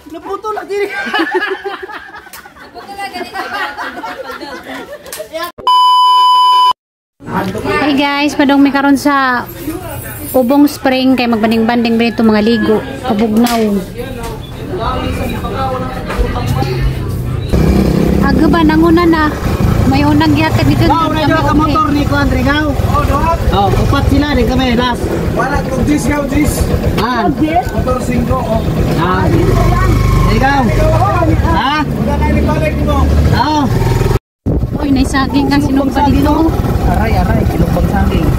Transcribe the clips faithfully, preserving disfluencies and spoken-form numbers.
Naputo na diri. Hey guys, padong may karon sa Ubong Spring kay magbanding-banding dito mga ligo, Kabugnaw. Aga ba nanguna na? May unang gihatag dito. Oh, na ka motor ni Kuan Rigaw. Oh, doon. Oh, upat sila din kami last. Wala kung dis gaw dis. Ah, motor singko oh. Ah. Rigaw. Ha? Wala ni balik mo. Oh. Oy, nay saging nga sinumpa dito. Aray, aray, kinumpang saging.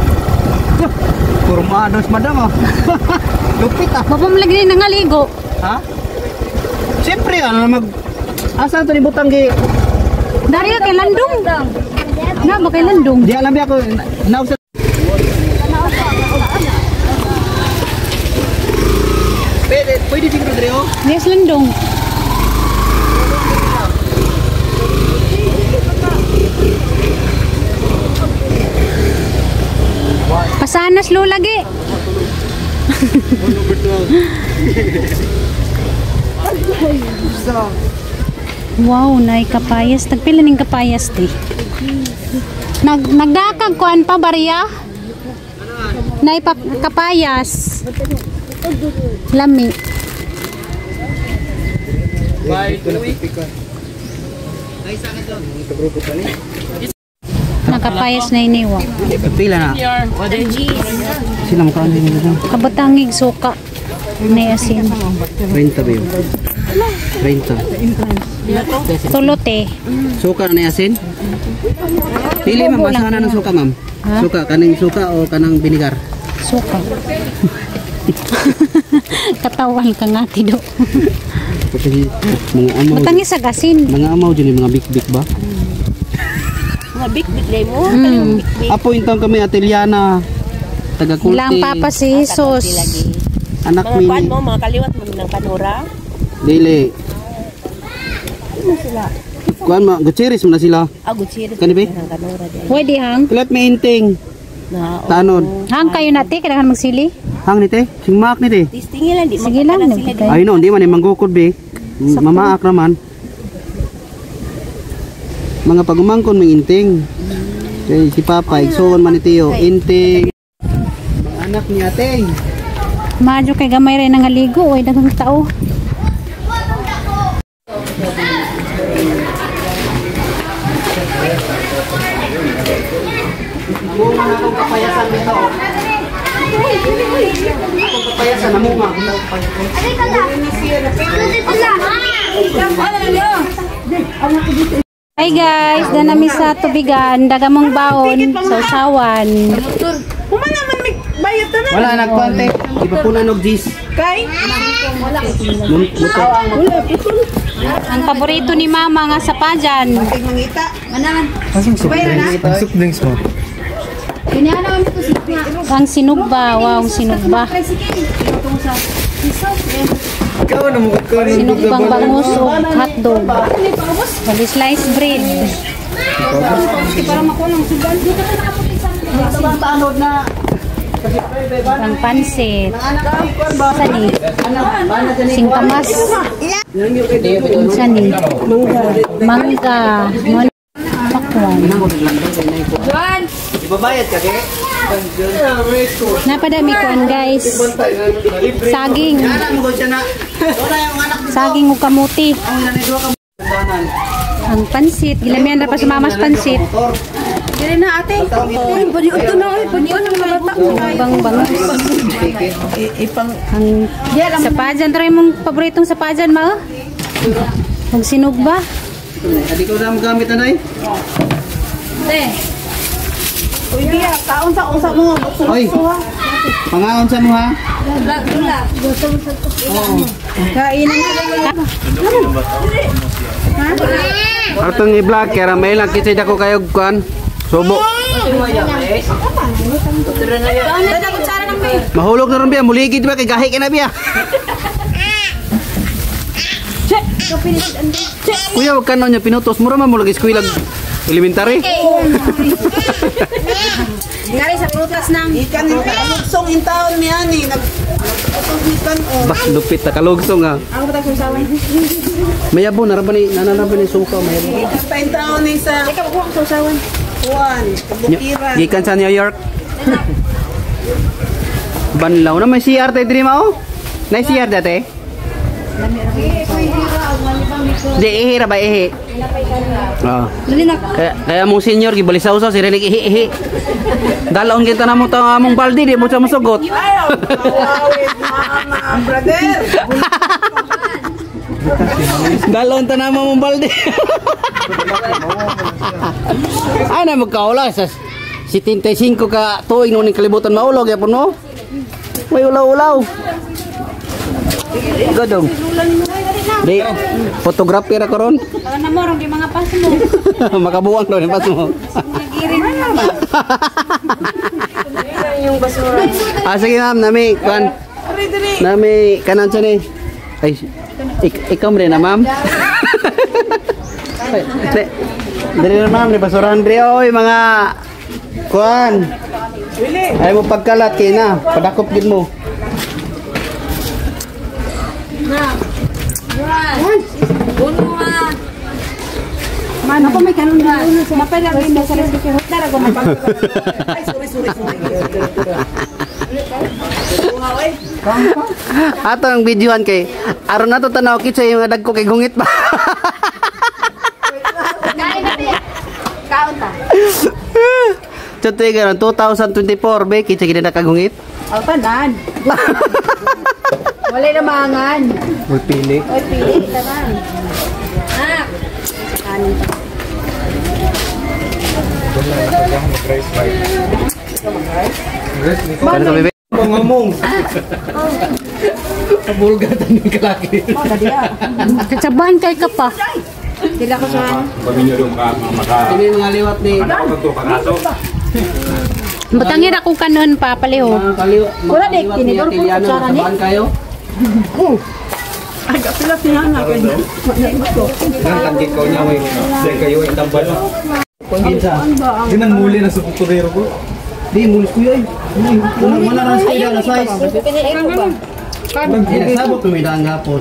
Kurmados madam oh. Lupit ah. Baba mo lagi na nangaligo. Ha? Siyempre ano mag asa to ni butang gi. Dari kay landong. Na ba kay landong? Di alam ako nausa. Pwede, pwede siguro dre oh. Yes, landong. Pasanas lo lagi. Wow, nay kapayas. Tagpila ning kapayas ti. Nag nagdakag kuan pa bariya? Nay pa kapayas. Lami. Nakapayas na iniwa. Pila na. Sila mo kaon din dito. Kabutangig suka. Nay asin. thirty ba yun? thirty. Tulote. Suka na asin? Pili ma'am, basa na ng suka ma'am. Suka, kaning suka o kanang binigar? Suka. Katawan ka nga tido. Kasi mga amaw. Matangis sa asin. Mga amaw dyan yung mga big-big ba? Mga big-big na mo. Mm. Apo intang kami Atiliana. Taga-Kulti. Ilang papa si Jesus. Anak mga mini. kuan mo, mga kaliwat mo ng Panura. Dili. Ano sila? Kuan mo, Gutierrez mo na sila. Ah, Gutierrez. Kani ba? Ng Panura din. Pwede hang. Kilat may inting. Na, Tanod. Hang kayo nati, kailangan magsili. Hang ni te, singmak ni te. Tistingin lang, di Sige lang, magkakalas sila din. Ay no, hindi man eh, manggukod be. Mamaak naman. Mga pagumangkon may inting. Okay, si Papa, igsuon man ni Tiyo, inting. Mga anak ni Ateng. Madyo kay gamay rin nga ligo, oy daghang tao. Bunga na akong kapayasan dito. Akong kapayasan na bunga. Hi guys, dan nami sa tubigan, dagamong baon sa usawan. Wala nagkwante. Ipapunan og jis. Kay? Ang paborito ni Mama nga sa pajan. Pasok drinks mo. Ang sinugba, wow, sinugba. Ikaw na mo ka rin. Sinugbang bangus o hotdog. Bali slice bread. Ang pansit. Sani. Singkamas. Sani. Mangga. Mangga. Pakwan. Ibabayad ka kaya? Napadami kuan guys. Saging. Saging o kamuti. Ang pansit. Gilamihan na pa sa mamas pansit. Dili na ate. Uy, bani uto na uy, bani uto na bata. Bang bangus. Ipang Ang sapajan. Try mong paboritong sapajan ma. Huwag sinugba. Hindi ko na magamit anay? Te. Uy, biya, kaon sa usap mo. Oy, pangaon sa mo ha? Dula. Kainan na. Atong i-vlog, kaya may lang kisay dako kayo kuan. Subo. Mahulog na rin biya, muligid ba kay gahi ka na biya. Kuya, wag ka na niya pinutos. Mura man mo lagi eskwela elementary. Ngari sa prutas nang ikan yung kalugsong in taon ni ani nag Bah, lupit na kalugsong ha. Ako ba tayo sasawan? Mayabo, naraban ni, nananaban ni suka, mayabo. Basta yung taon ni sa... Ikaw, ako ang sasawan. Juan, kabukiran. Gikan sa New York. Banlaw na may C R tayo din mo? May C R dati? Di, ihi ra ba ihi? Oo. Kaya, kaya mong senior, gibalisaw sa, sirilig ihi ihi. Dalaon kita na mo ito among baldi, di mo siya masugot. Brother! Dalaon ta na mo mong baldi. Ay na magkaula sa seventy-five ka tuig nung kalibutan maulog yapon mo. May ulaw-ulaw. Gadong. Di, photography ra karon. Para na mo rong mga paso mo. Makabuang daw ni paso mo. Nagirin na naman. Yung basura. Ah sige ma'am, nami kan. Nami kanan sa ni. Ay, ik ikaw rin na ma'am. Dali na ma'am, ni basurahan rin oy mga kuan. Ay mo pagkalat kay na, padakop gid mo. Na. Juan. Uno ha. Man, ako may kanon na. Mapala rin na sa rescue hotel ako mapag. Ay, sorry, sorry, sorry. Ato ang videohan kay aron nato tanaw kitsa yung dagko kay gungit pa. Kain na din. Kaon ta. Tutoy ka two thousand twenty-four, be, kitsa gina nakagungit. Aw tanan. Wala na mangan. May pili. Oy, pili tanan. Ah. Kanin ta. Ano ka, bebe? Pangomong. Kabulgatan ng kalaki. Oh, dadi ah. Katsabahan kay ka pa. Dila ko sa. Ini mga liwat ni. Batangin ako kanon pa paliho. Mga kaliw. Wala di, tinidor ko sa tsara ni. Saan kayo? Ay, kapila sinana ka niya. Ang tangkit ko niya, may kayo ay tambal. Pangginsa. Di nang muli na sa puturero ko. Di, mulis ko yun. Wala rin sa iyo na size. Piniin ko ba? Di, nagsabot tumidaan gapon.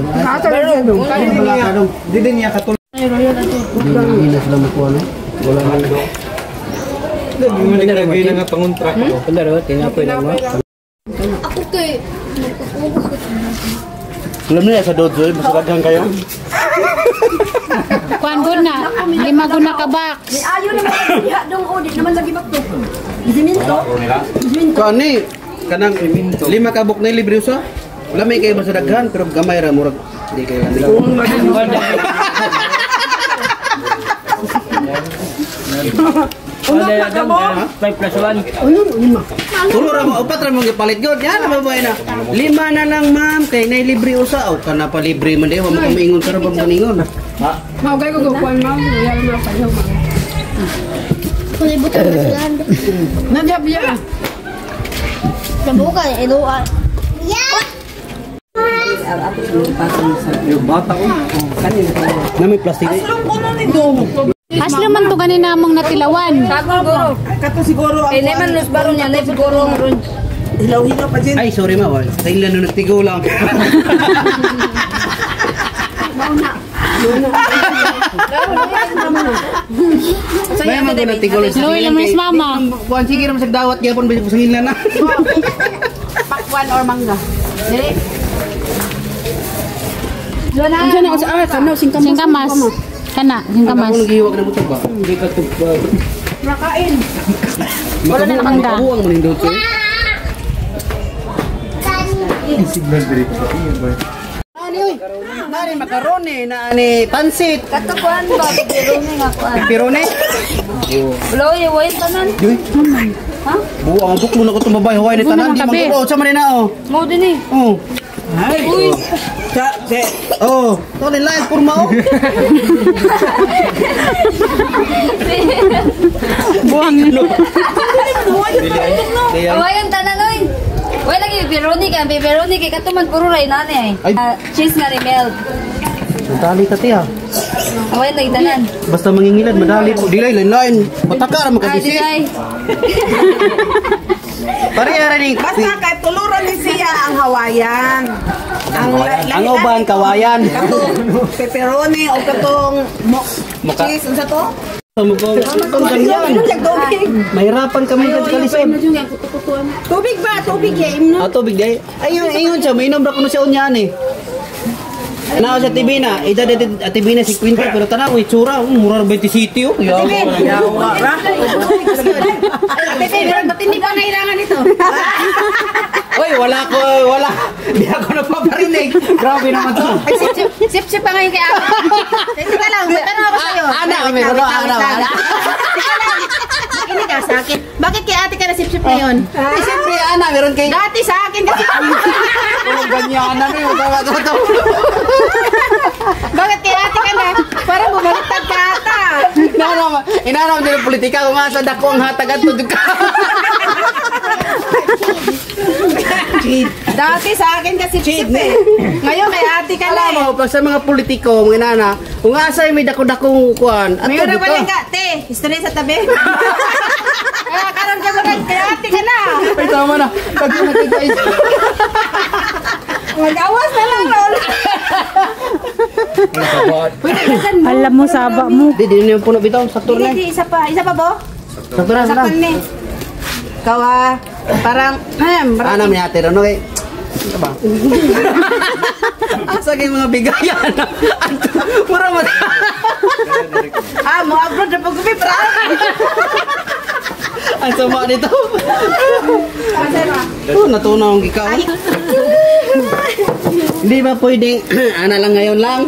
Di din niya katulad. Hindi na sila makuha na. Wala nga na. Hindi na rin na nga pangontra ko. Wala rin, tinapoy na mo. Ako kay... Alam niya sa dojo, masagaghan kayo. Kuan gud na. Lima gud na ka box. May ayaw naman diha dong audit naman lagi bakto. Iziminto. Iziminto. Kuan ni, kanang lima kabok na libre usa. Wala may kayo masagaghan, pero gamay ra murag. Hindi kayo lang nila. Ano na dong? five plus one. Puro ra mo, upat ra mo gipalit gyud. Yan na mabuhay na. Lima na lang ma'am, kay nay libre usa. O kana pa libre man di, wa mo kumingon ka ra ba maningon. Ha? Maugay ko kuan ma'am, yala na pa yo. Kulibutan na sila. Nandiya biya. Nabuka, ilo. Yung bata ko. Kanina na may plastic. Aslo man to ganin namong natilawan. Siguro. Kato siguro Eh naman los baro niya, na siguro ron. hilaw-hilaw pa din. Ay, sorry ma. Kailan nung nagtigo lang. May mga nagtigo lang. Loy lang mas mama. Kuan sige ra masag dawat gyapon bisag sa hinlan na. Pakwan or mangga. Dili. Dona. Diyan na sa ah, kanaw singkamas. Singkamas. Kana, singkamas. Ako naghiwag na butog ba? Hindi ka tug. Makain. Wala na mangga. Makabuang mo nindot ko. Signal direct. Ani oy. Nani makarone na ani pansit. Katakuan ba pirone nga kuan. Pirone? Bloy, way tanan. Joy. Ha? Buang ang buklo na ko itong babae. Huwag ni tanan. Di magkulo. Sa manina oh. Mo din eh. Oh. Ay. Uy. Sa, sa. Oh. Ito ni live purma oh. Buang nilo. Awayan tanan oy. Way lagi pirone ka, pirone kay katuman puro ray nani ay. Cheese nga rimel. Madali tati ha. Awayan lagi tanan. Basta mangingilad, madali po. Dilay, lain-lain. Mataka ra Ah, makabisi. di ay. Pareha rin. Basta kay tuluran ni siya ang Hawaiian. Ang Ang uban kawayan. Katong pepperoni o katong mo cheese unsa to? Mahirapan kami kalisod. Tubig ba? Tubig ya imno. Ah, tubig day. Ayun, ayun siya, mainom ra kuno siya unyan eh. Nao sa T V na, edad at T V na fifty pero tanaw itsura, mura twenty-seven oh. Yawa ra. Ate, ba't hindi ba kailangan ito? Oy, wala ko, wala. Di ako nagpaparinig. Grabe naman to. Sip-sip pa ngayon kay Ate. Teka lang, tanong ako sa'yo. Ana, meron na, ana, ana. Ini ka sa akin. Bakit kay Ate ka na sip-sip ngayon? Eh, siyempre, ana, meron kay... Dati sa akin kasi. Walang ganyanan eh. Bakit kay Ate ka na? Parang bumaliktad ka ata. Inanam, inanam din ang politika. Kung nga sa dako ang hatagan to ka. Dati sa akin kasi sip eh. Ngayon kay Ate ka na. Alam mo, pag sa mga politiko, mga inana, kung nga sa'yo may dako-dakong kuhan, at Mayroon to, na pala ka, te. History sa tabi. Kaya karoon ka ba kay Ate ka na. ay, tama na. Pag yun natin guys. Mag-awas na lang, Lol. Alam mo, saba mo. Di, di na yung puno bitaw. Sakto na. Hindi, isa pa. Isa pa bo? Sakto na, Sakto sakto ni. Ikaw ah, parang, ahem, na. Ano, minati rin, okay? Ano ba? Asa kayo mga bigayan? Mura mo. ah, mo abroad na pag-uwi, parang. Ang sama nito. Oh, natunaw ang ikaw. Hindi ba pwedeng, ana lang ngayon lang?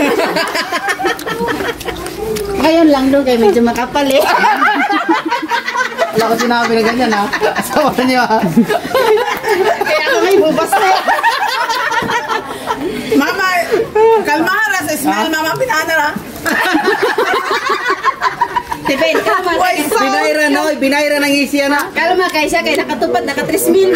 Ngayon lang doon kayo medyo makapal eh. Wala ko sinabi na ganyan ha. Asawa niyo ha. Kaya ako may bubas na. Mama, kalmahara sa smell, mama, pinana ha. Tipin, kalma. Binayra na, oy, binayra ng isya na. Kalma kay siya, kay nakatupad, naka-tres mil.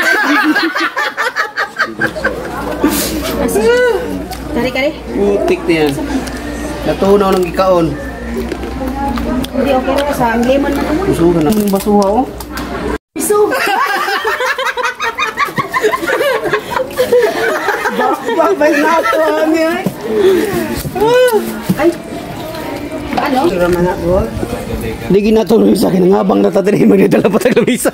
Kari, kari. Putik niyan. Natunaw ng ikaon. Hindi, okay na sa lemon na naman. Basuha na. Yung basuha oh. Piso. Bakbay na ito, niya. Ay. Ano? Hindi ginatuloy sa akin. Ang habang natatari, magdadala pa sa lamisa.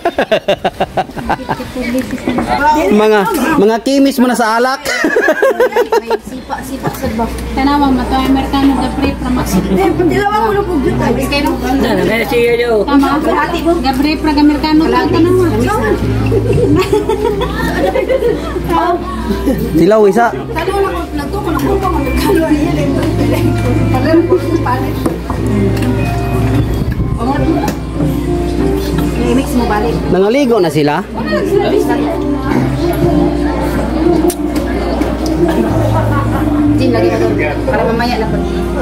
mga, mga kimis mo na sa alak. May sipa-sipa sa ba? Tanawa, mato ay Amerikano gabre pra masin. Hindi lang ako lupog dito. Ay, kayo nung Kaya siya daw. Tama, gabre pra Amerikano ka tanawa. Silaw isa. Talo na ko, nagtuko na ko kung magkano yan. Palan po, palit. I-mix mo balik. Nangaligo na sila. Jin, lagi ka doon. Para mamaya na po.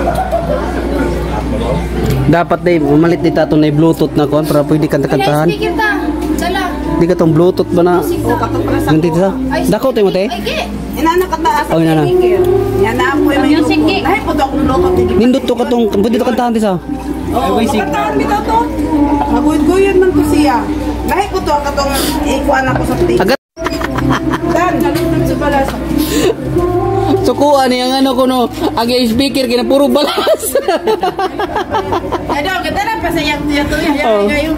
Dapat day, umalit dito ito na bluetooth na kon para pwede kanta-kantahan. Speaker ta. Dala. Hindi ka tong bluetooth ba na? O, katong para sa Yung dito sa? Dako tayo mo te? Ay, gi. Inana ka taas. Oh, inana. Yan na po yung may Music, gi. Lahat po daw akong lokot. Nindot to ka tong, pwede to kantahan dito sa? Oo, makataan bitaw to. Maguyod-guyod man ko siya. Lahat po to ang katong ikuan ako sa pati. Agad. Dan, sa balas. Sukuan yung ano ko no, ang speaker kina puro balas. Ay, daw, ganda na pa sa yato-yato yan. Oo. Ngayon.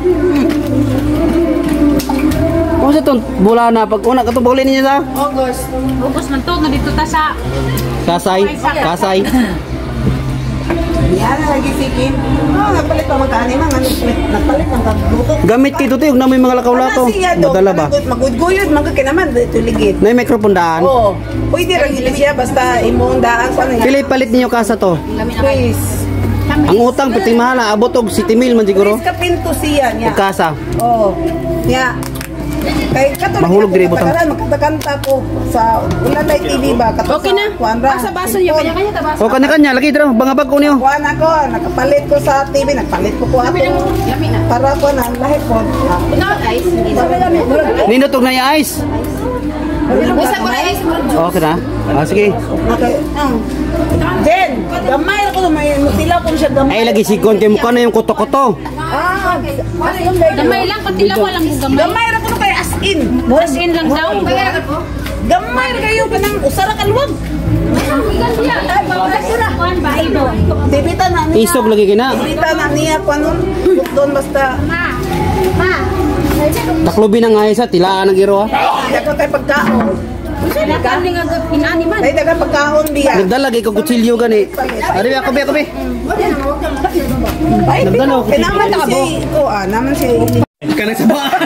Kung sa itong bula na, pag una ka itong buli ninyo sa? August. Ubos man to, na dito ta sa Kasay, kasay. Yan na lagi sikin. Oh, nagpalit pa magkani man. Nagpalit ng tagluto. Gamit kito tayo, na may mga lakaw-lakaw. Madala ba? Magudguyod, magkaki naman. Ito ligid. Na yung microphone daan. Oo. Pwede rin ito siya basta imong daan sa niya. Pili palit ninyo kasa to. Please. Ang utang, pati mahala, abot og city mil man siguro. Please kapinto siya niya. Og kasa. Oo. Niya. Kay katulad Mahulog diri butang. Magkanta ko sa Ulalay T V ba? Okay na. Basa baso niya kanya-kanya ta O kanya-kanya, lagi dito, bangabag ko niyo. Kuan ako, nakapalit ko sa T V, nagpalit ko ko ato. Para ko na lahat po. No, guys. Nindot og na yung ice. Isa ko na guys. Okay na. Ah, sige. Okay. Jen, gamay ako may mutila ko siya gamay. Ay, lagi sigon kay mukha na yung kuto-kuto. Ah, gamay lang, patilaw lang ko gamay. gamay ra ko kay as in. As in lang daw. Gamay na kayo ka ng usara kaluwag. Bibita na niya. Isog lagi kina. Bibita na niya kung anong doon basta. Taklobi na nga isa, tilaan ng iro ha. Daga kay pagkaon. Ay, daga pagkaon biya. Nagdalag ikaw kutsilyo gani. Ari, ako bi, ako bi. Ay, Nagdano, pinaman na si, ko ah, naman si. Kanang sabaan.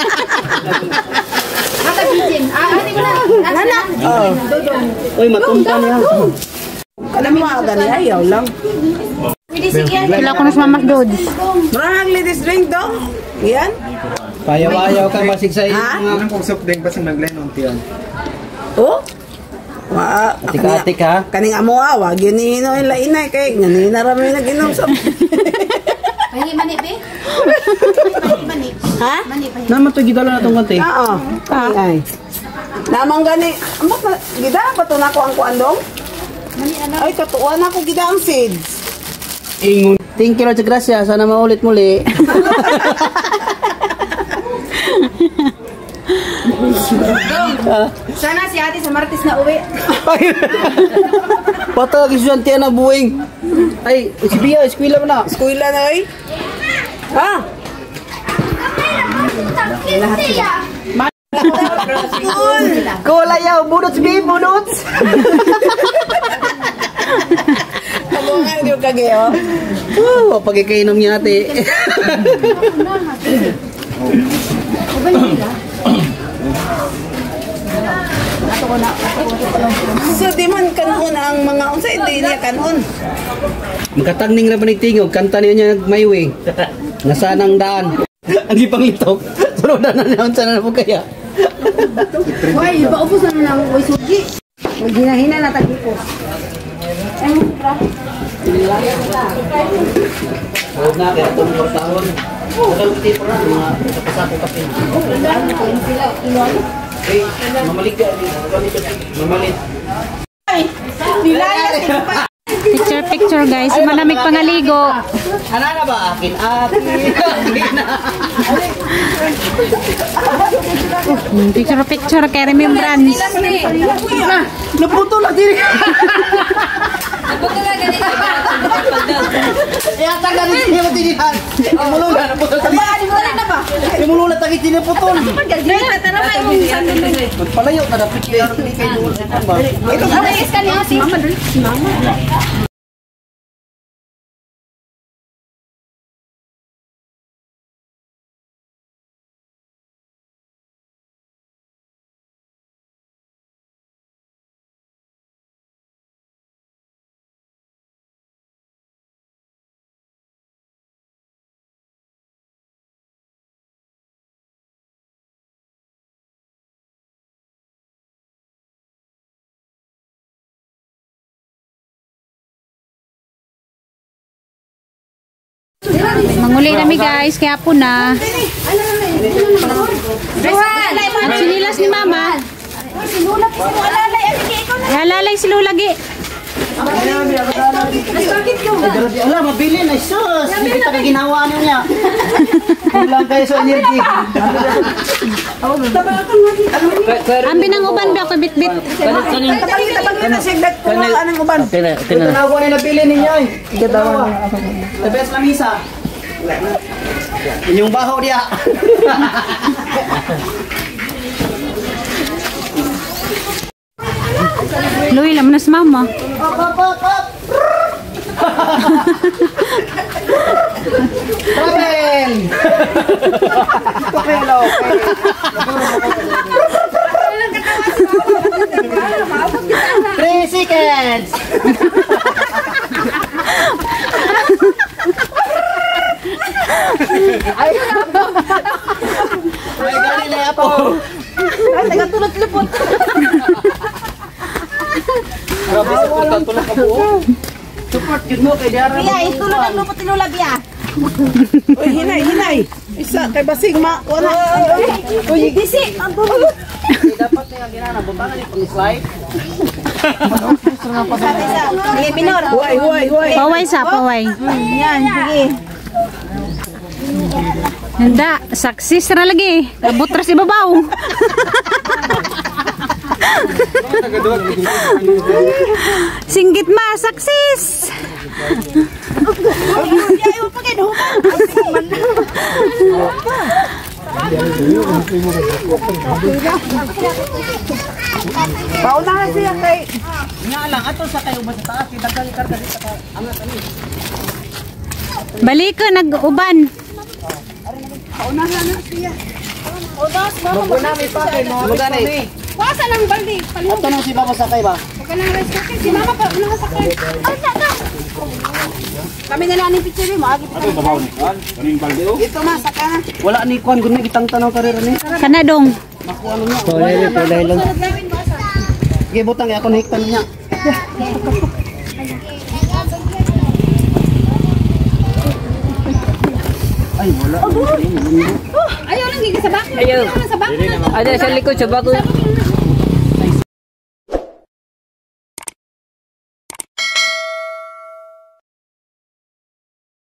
Nana. Uy, matumpa niya. Alam mo agad ayaw lang. Sila ko na sa Mamas Dodge. Marang ladies drink daw. Yan. Payaw-ayaw ka basig sa iyo. Ha? Anong kung soft drink basig naglenon tiyan. Oh? Wa, Atik-atik ha. kaning amo awa, ginino ila inay kay ganina ra may nag-inom sa. Pahingi mani be? Mani. Ha? Naman to gidala na tong kante. Oo. Ay ay. Namang gani, amo pa gida pa to nako ang kuandong? Ay katuwa na ko gida ang seeds. Ingon. Thank you Lord, gracias. Sana maulit muli. Sana si ate sa Martes na uwi. Patag estudyante na buwing. Ay, si Bia, eskwela mo na. Eskwela na ay. Ha? Kulayaw, budots bi, budots. Kabungan di kagayo. Oh, pagkikainom niya ate. So di man kanon ang mga unsay di niya kanon. Magkatagning na panigtingog, kanta niya niya nagmaywing. Nasanang daan. Ang ipanglitok. Sunodan na niya, unsa na po kaya. Hoy, paubos na lang ko sugi. Maghina-hina na tagipos. Huwag na, kaya itong portahon. Walang tipo na, mga kapasako kape. Eh, mamalit ka. Mamalit. Picture picture guys. Malamig pangaligo. Ano na ba? Akin, akin. Akin na. Picture picture kay remembrance. Na, naputo na diri. Ya taga ni niya matinihan. Imulong na naputo sa liya. Imulong na tagit niya putol. Palayo na dapat kaya ni kay duol sa ba. Ito na is kanina si Mama. Manguli kami guys, kaya po na. At sinilas ni Mama. Alalay si Lulagi. Ala, mabili na sus. Hindi kita ka ginawa niya. Kulang kayo sa energy. Ambi ng uban ba ako bit-bit. Tanawa na nabili ninyo eh. The best lamisa. Inyong baho dia. Luy, lam na si Mama. Travel! Hello. Three seconds. Ay, ay gali na ako. Ay tagatulot-lupot. Grabe sa pagkatulog ka buo. Support yun mo kay Dara. Biya, itulo ng lupot ni Lola Biya. Uy, hinay, hinay. Isa kay basig ma. Wala. Uy, bisi. Ang tulog. Dapat niya ginana butangan ni pang-slide. Sige, minor. Huway, huway, huway. Paway sa, paway. Yan, sige. Handa, saksis na lagi. Abot ra si babaw. Singgit ma, saksis. Paunahan siya kay. Nga lang, ato sa kayo ba sa taas, dagang karga dito ka. Angat ani. Balik ko, nag-uban. Paunahan na siya. Maguna mi pa kay mo. Magana eh. Wasa ng baldi. Ato nang si Baba sakay ba? Huwag ka nang rice cooking. Si mama pa, unang sakay. Ay, saka. Kami na lang ni picture mo. Agi pa. Ito ma, saka na. Wala ni kuan gud ni gitang tanaw karir ni. Kana dong. Makuha ano niya. Tulay lang, tulay lang. Sige, butang ako nahiktan niya. Ay, wala. Ayaw lang, gigi sa bako. Ayaw. Sa bako na. Ada sa likod sa bago.